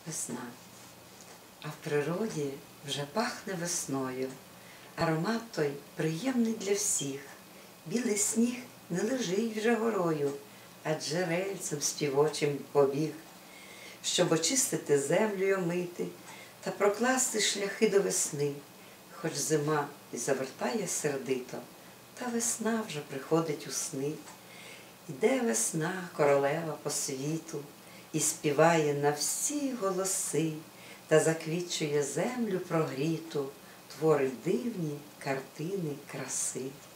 Весна. А в природі вже пахне весною. Аромат той приємний для всіх. Білий сніг не лежить вже горою, а джерельцем співочим побіг. Щоб очистити землю й омити та прокласти шляхи до весни. Хоч зима і завертає сердито, та весна вже приходить у сни. Іде весна, королева по світу, і співає на всі голоси, та заквітчує землю прогріту, творить дивні картини краси.